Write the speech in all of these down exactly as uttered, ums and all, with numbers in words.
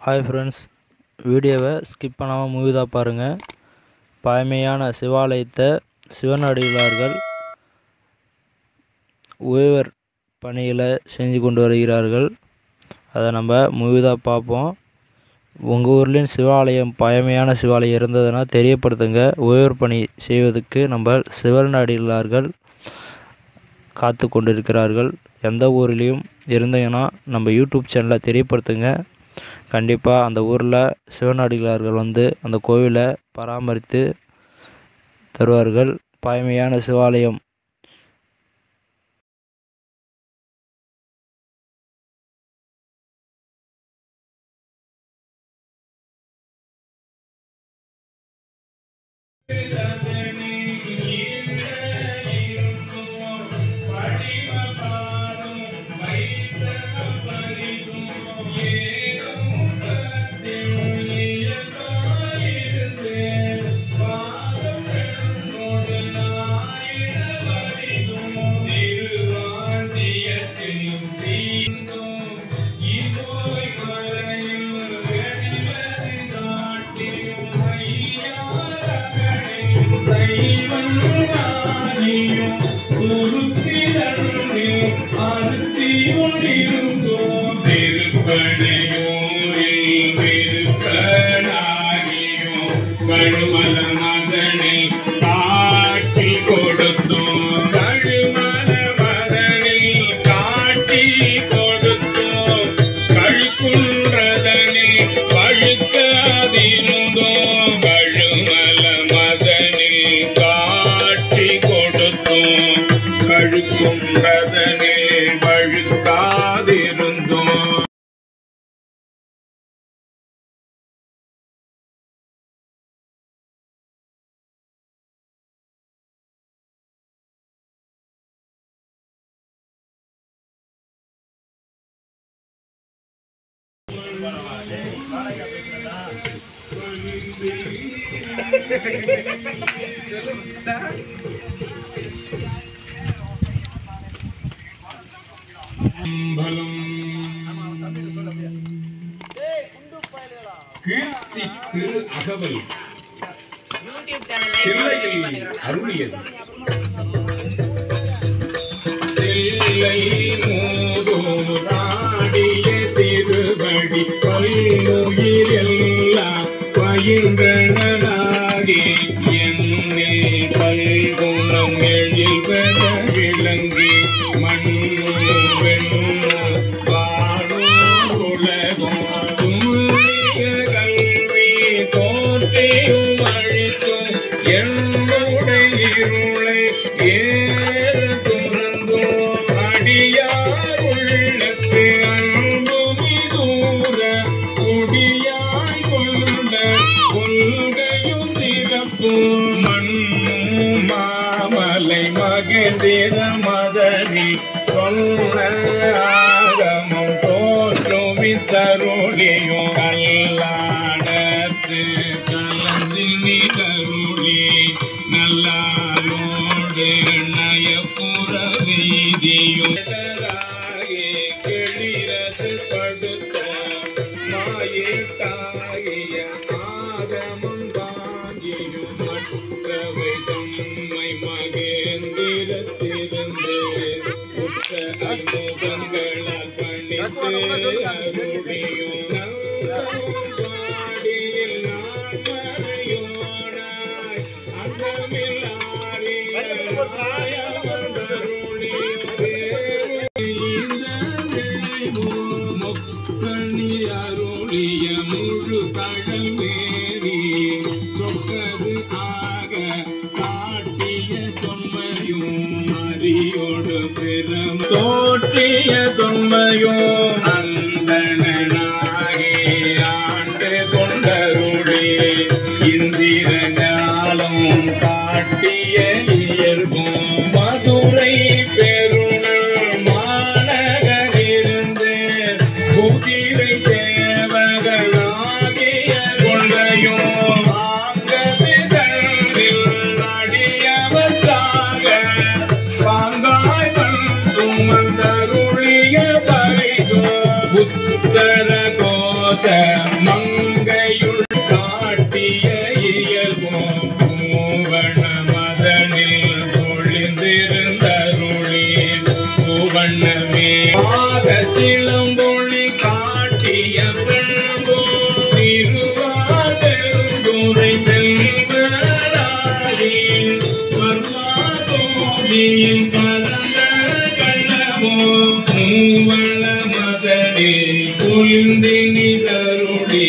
Hi friends, வீடியோவை skip பண்ணாமல் முழுதாக பாருங்கள். பழமையான சிவாலயத்தை சிவன் அடிகளார்கள் உழவர் பணிகளை செஞ்சு கொண்டு வருகிறார்கள். அதை நம்ம முழுதாக பார்ப்போம். உங்கள் ஊர்லேயும் சிவாலயம் பழமையான சிவாலயம் இருந்ததுன்னா தெரியப்படுத்துங்க. உழவர் பணி செய்வதற்கு நம்ம சிவன் அடிகளார்கள் காத்து கொண்டிருக்கிறார்கள். எந்த ஊர்லேயும் இருந்தீங்கன்னா நம்ம யூடியூப் சேனலை தெரியப்படுத்துங்க. கண்டிப்பாக அந்த ஊரில் சிவனடிகளார்கள் வந்து அந்த கோவிலை பராமரித்து தருவார்கள். பழமையான சிவாலயம் கழுமல மகனை காட்டி கொடுத்தோம் கழுமல மகனை காட்டி கொடுத்தோம் கழுக்குன்றதனை பழுக்காதிருந்தோம் கழுமல மகனை காட்டி கொடுத்தோம் கழுக்குன்றதனை பழுக்காதிருந்தோம். கீர்த்தி திரு அகவல் தில்லையில் அருளியது தில்லை மூதோராடிய திருவடி பல்லுயிரெல்லாம் பயின்றனாகி என்னே பல்குணம் எழில் பெற விளங்கி மண்ணும் வெண்ணும் பாடும் உலகும் தும்மிய கல்வி தோற்றியும் அழித்தும் என்னுடைய இருளை ஏற துறந்தோம் அடியார் உள்ளத்து அன்புமி தூர குடியாய் கொண்ட கொள்கையும் சிறப்பும் மண்ணும் மாமலை மகேந்திர மதனி சொன்ன ஆகமம் தோற்றுவி தருளியும் கல்லாடத்து கலந்து நிகருளி நல்லாரோடு நயப்புற வீதியும் கெளிரது படுத்தோம் மாயிட்டாகிய ஆகமம் வாங்கியும் மற்றவை தம்மை மகேந்திரத்திருந்து உற்ற அனுபவங்களால் பணித்து அருளியும் பாடியில் நான் மறையோனாய் மொக்கணி அருளிய முழு கடல் மேரி சொக்கது ஆக காட்டிய தொன்மையும் அறியோடு பெரும் தோற்றிய தொன்மையும் அந்தனாகி ஆண்டு கொண்டருளே இந்திர ஞானம் காட்டிய இயல்பும் மதுரை பெருணல் மாநகரிருந்து குதிரை சேவகனாகிய கொண்டையும் ஆங்கவே மங்கையுள் காட்டிய இயல்போம் பூவண மதனில் பொழிந்திருந்தருளி பூவண்ணமே ஆக சிலம்பொழி காட்டிய பெண்போம் திருவாதெருந்துரை செல்வராகி வர்மாதோதியின் கலந்த கண்ணமோ பூவண மதனில் பொழிந்தினி தருளி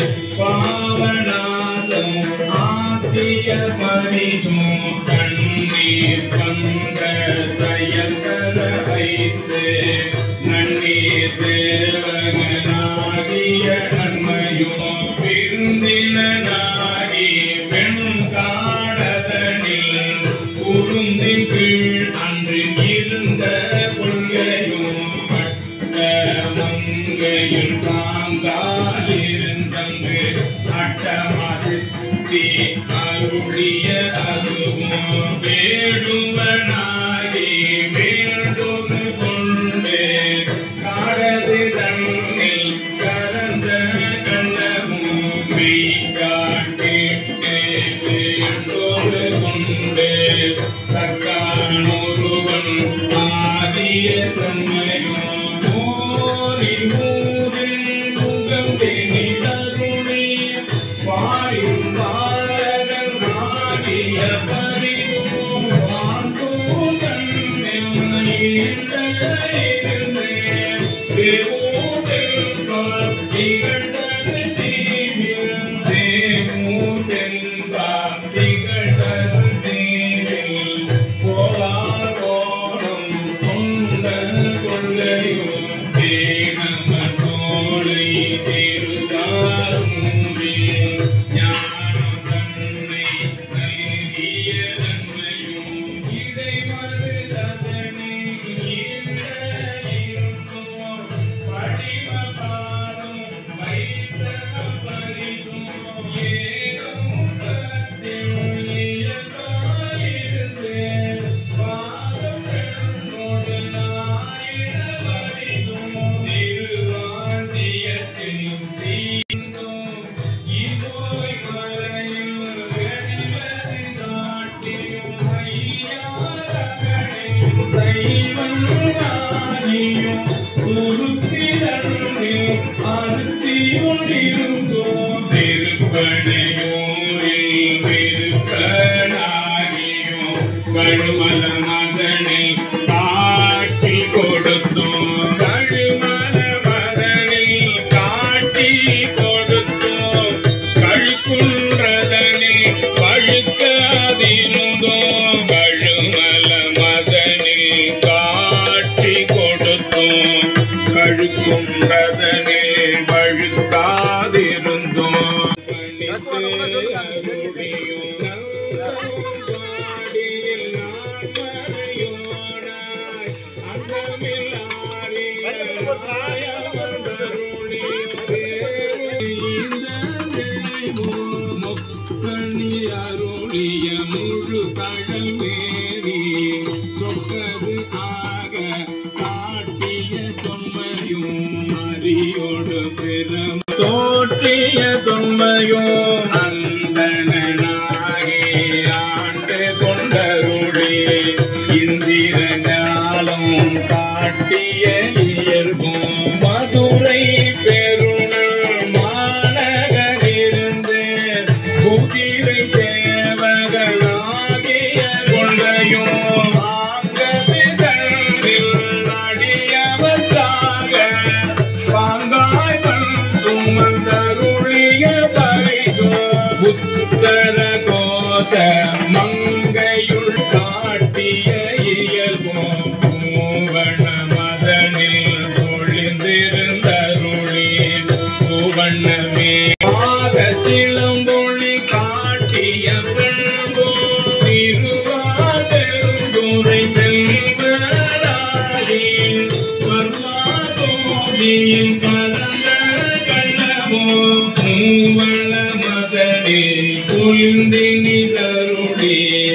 பாவநாசம் ஆத்திய பரிசும் கண்ணீர் பங்க செயல்கர வைத்து நன்னீர் சேவகனாகிய நன்மையும் விருந்தினாகி பெண் காடதனில் குருந்தின் கீழ் அன்று இருந்த கொள்கையும் பட்ட மங்கையில் தாங்காலிருந்தங்கு அட்டமாசித்தி அருளிய அதுவும் வேடுவனாகி வேண்டொரு கொண்டு காடது தன்னில் கலந்த கண்ணமும் மெய் காட்டிட்டு வேண்டொரு கொண்டு தக்கானொருவன் ஆதிய தன்மையும் ஓரி ஊரில் புகழ்ந்தேனி தருணி வாயும் பாரதன் ஆகிய பரிவும் வாழ்ந்தோம் இருந்தேன் தேவூரில் காத்திகழ்ந்தது தீவில் தேவூரில் காத்திகழ்ந்தது தீவில் கோலாகோலம் கொண்ட கொள்ளையும் தேனம தோளை திருதாரும்பி ஞானம் தன்னை நல்கிய நன்மையும் இதை மருதனில் இருந்த இருக்கும் படிவ பாதம் வைத்த பரிசும் ஏதும் தத்தில் இயற்காயிருந்து பாதம் பெண்ணோடு நாயிட பரிசும் திருவாந்தியத்தில் சீர்ந்தும் இனோய் மலையில் வெளிவது காட்டியும் ஐயாரகனின் சைவன் ஆகியும் குருத்திரண்டில் அறுத்தியுண்டிருந்தோம் திருப்பனையூரில் விருப்பனாகியும் கழுமல மகனில் காட்டி கொடுத்தோம் கழுமல மகனில் காட்டி கொடுத்தோம் கழுக்குன்றதனில் பழுக்காதிருந்தோம் கழுமல மகனில் காட்டி கொடுத்தோம் கழுக்குன்றதனில் பழுக்காதிருந்தோம் அருளிய முழு கடல் மேவி சொக்கது ஆக காட்டிய தொன்மையும் அறியோடு பெரும் தோற்றிய தொன்மையும் அந்தனாகி ஆண்டு கொண்டருளி இந்திர ஞானம் காட்டிய இயல்பும் மதுரை பெருணல் மாநகரிருந்து குதிரை சேவகனாகிய கொண்டையும் ஆங்கவிதனில் அடியவற்றாக பாங்காய் சுமந்தருளிய பரிசோ புத்தர கோஷ மங்கையுள் காட்டிய இயல்போம் பூவண மதனில் பொழிந்திருந்தருளி பூவண்ணமே ஆக சிலம்பொழி காட்டிய பெண்போம் திருவாதெருந்துரை செல்வராகி வர்மாதோதியின் கலந்த கண்ணமோ பூவண மதனில் பொழிந்தினி தருளி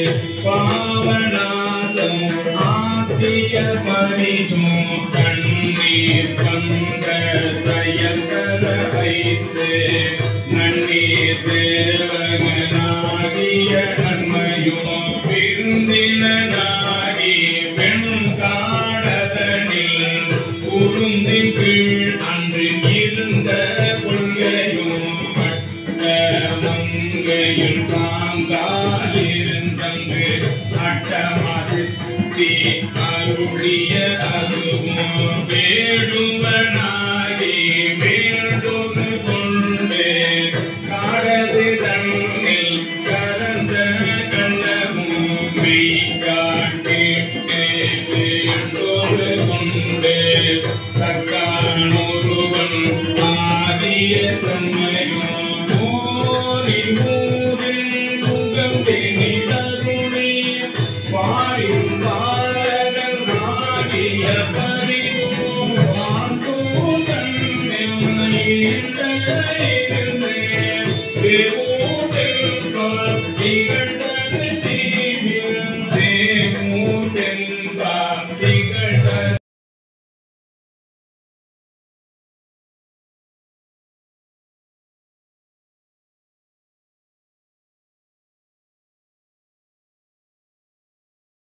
பாவநாசம் ஆத்திய பரிசும் கண்ணீர் பங்க செயல்கர வைத்து வைத்து நன்னீர் சேவகனாகிய நன்மையும் விருந்தினனாகி பெண் காடதனில் குருந்தின் கீழ் அன்று இருந்த கொள்கையும் பட்ட மங்கையில் தாங்காலிருந்தங்கு அட்டமாசித்தி அருளிய அதுவும் வேடுவனாகி வேண்டொரு கொண்டு காடது தன்னில் கலந்த கண்ணமும் மெய்காட்டிட்டு வேண்டொரு கொண்டு தக்கானொருவன் ஆதிய தன்மையும் ஓரி ஊரில் முகந்தெனி தருணி வாயும் பாலகன் ஆகிய பரிவும் வாழ்ந்தும் தன்னில் இருந்தே வெறும் திகழ்ந்தது